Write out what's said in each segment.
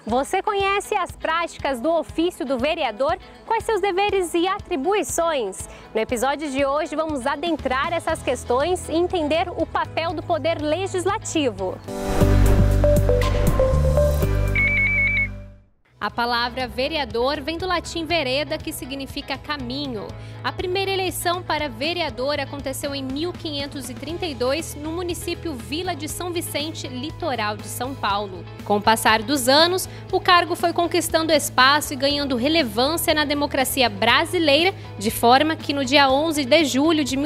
Você conhece as práticas do ofício do vereador? Quais seus deveres e atribuições? No episódio de hoje vamos adentrar essas questões e entender o papel do poder legislativo. A palavra vereador vem do latim vereda, que significa caminho. A primeira eleição para vereador aconteceu em 1532 no município Vila de São Vicente, litoral de São Paulo. Com o passar dos anos, o cargo foi conquistando espaço e ganhando relevância na democracia brasileira, de forma que no dia 11 de julho de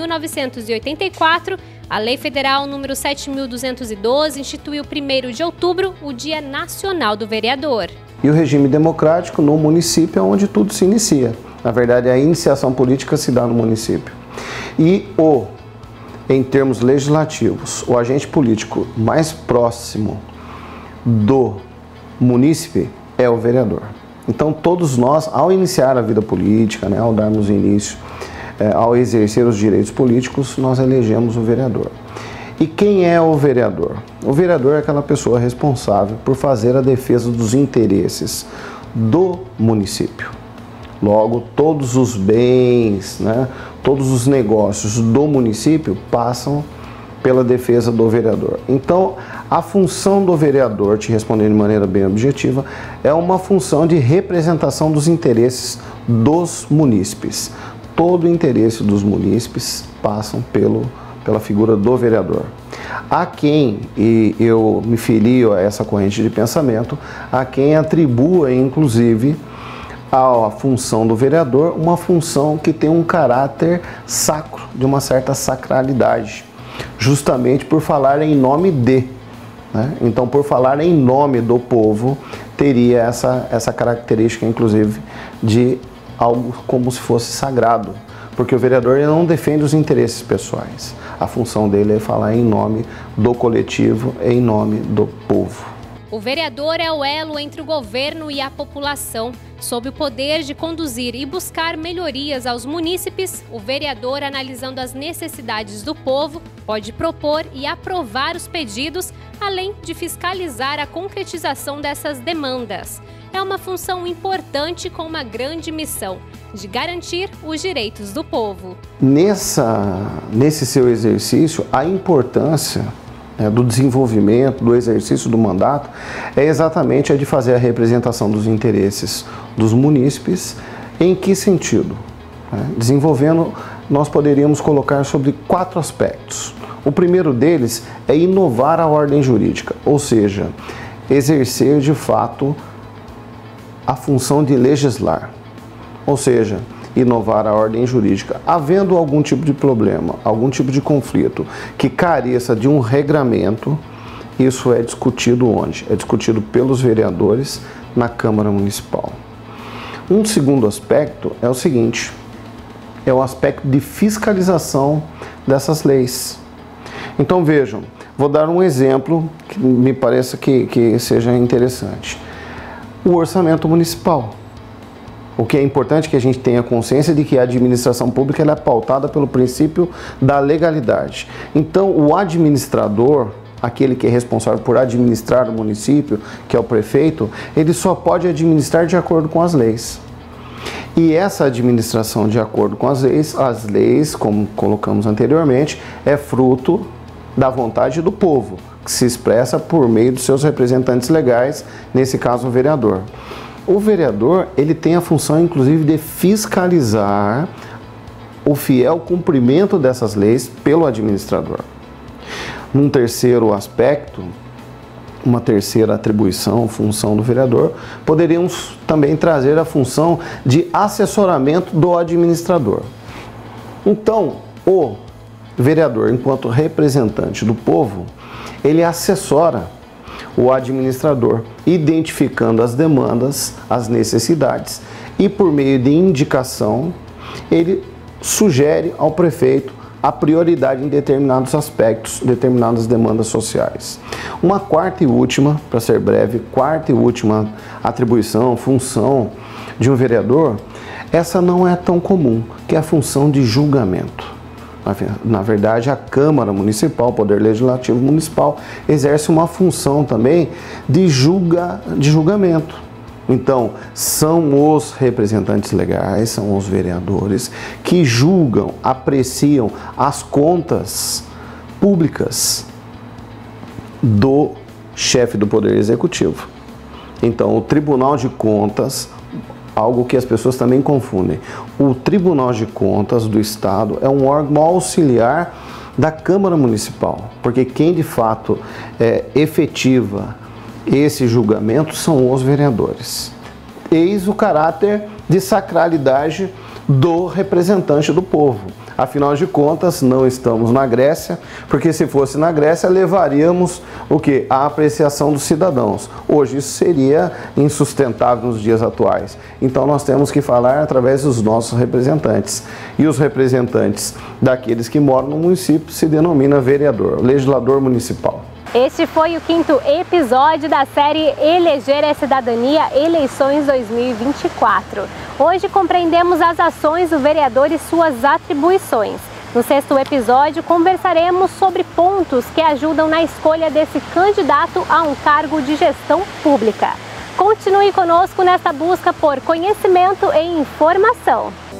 1984, a Lei Federal número 7.212 instituiu 1º de outubro o Dia Nacional do Vereador. E o regime democrático no município é onde tudo se inicia. Na verdade, a iniciação política se dá no município. E em termos legislativos, o agente político mais próximo do munícipe é o vereador. Então, todos nós, ao iniciar a vida política, ao darmos início, ao exercer os direitos políticos, nós elegemos o vereador. E quem é o vereador? O vereador é aquela pessoa responsável por fazer a defesa dos interesses do município. Logo, todos os bens, todos os negócios do município passam pela defesa do vereador. Então, a função do vereador, te respondendo de maneira bem objetiva, é uma função de representação dos interesses dos munícipes. Todo o interesse dos munícipes passam pela figura do vereador. Há quem, e eu me filio a essa corrente de pensamento, há quem atribua, inclusive, à função do vereador uma função que tem um caráter sacro, de uma certa sacralidade, justamente por falar em nome de. Então, por falar em nome do povo, teria essa característica, inclusive, de algo como se fosse sagrado, porque o vereador ele não defende os interesses pessoais. A função dele é falar em nome do coletivo, em nome do povo. O vereador é o elo entre o governo e a população. Sob o poder de conduzir e buscar melhorias aos munícipes, o vereador, analisando as necessidades do povo, pode propor e aprovar os pedidos, além de fiscalizar a concretização dessas demandas. É uma função importante com uma grande missão, de garantir os direitos do povo. Nesse seu exercício, a importância do desenvolvimento, do exercício do mandato, é exatamente a de fazer a representação dos interesses dos munícipes. Em que sentido? Desenvolvendo, nós poderíamos colocar sobre 4 aspectos. O primeiro deles é inovar a ordem jurídica, ou seja, exercer de fato a função de legislar, ou seja, inovar a ordem jurídica. Havendo algum tipo de problema, algum tipo de conflito que careça de um regramento, isso é discutido onde? É discutido pelos vereadores na Câmara Municipal. Um segundo aspecto é o seguinte, é o aspecto de fiscalização dessas leis. Então vejam, vou dar um exemplo que me parece que seja interessante. O orçamento municipal. O que é importante que a gente tenha consciência de que a administração pública ela é pautada pelo princípio da legalidade. Então, o administrador, aquele que é responsável por administrar o município, que é o prefeito, ele só pode administrar de acordo com as leis. E essa administração de acordo com as leis, como colocamos anteriormente, é fruto da vontade do povo, que se expressa por meio dos seus representantes legais, nesse caso o vereador. O vereador, ele tem a função, inclusive, de fiscalizar o fiel cumprimento dessas leis pelo administrador. Num terceiro aspecto, uma terceira atribuição, função do vereador, poderíamos também trazer a função de assessoramento do administrador. Então, o vereador, enquanto representante do povo, ele assessora o administrador, identificando as demandas, as necessidades, e por meio de indicação, ele sugere ao prefeito a prioridade em determinados aspectos, determinadas demandas sociais. Uma quarta e última, para ser breve, quarta e última atribuição, função de um vereador, essa não é tão comum, que é a função de julgamento. Na verdade, a Câmara Municipal, o Poder Legislativo Municipal, exerce uma função também de julgamento. Então, são os representantes legais, são os vereadores que julgam, apreciam as contas públicas do chefe do Poder Executivo. Então, o Tribunal de Contas, algo que as pessoas também confundem, o Tribunal de Contas do Estado é um órgão auxiliar da Câmara Municipal, porque quem de fato efetiva esse julgamento são os vereadores. Eis o caráter de sacralidade do representante do povo. Afinal de contas, não estamos na Grécia, porque se fosse na Grécia, levaríamos o quê? A apreciação dos cidadãos. Hoje isso seria insustentável nos dias atuais. Então nós temos que falar através dos nossos representantes. E os representantes daqueles que moram no município se denomina vereador, legislador municipal. Este foi o 5º episódio da série Eleger é Cidadania, Eleições 2024. Hoje compreendemos as ações do vereador e suas atribuições. No 6º episódio, conversaremos sobre pontos que ajudam na escolha desse candidato a um cargo de gestão pública. Continue conosco nesta busca por conhecimento e informação.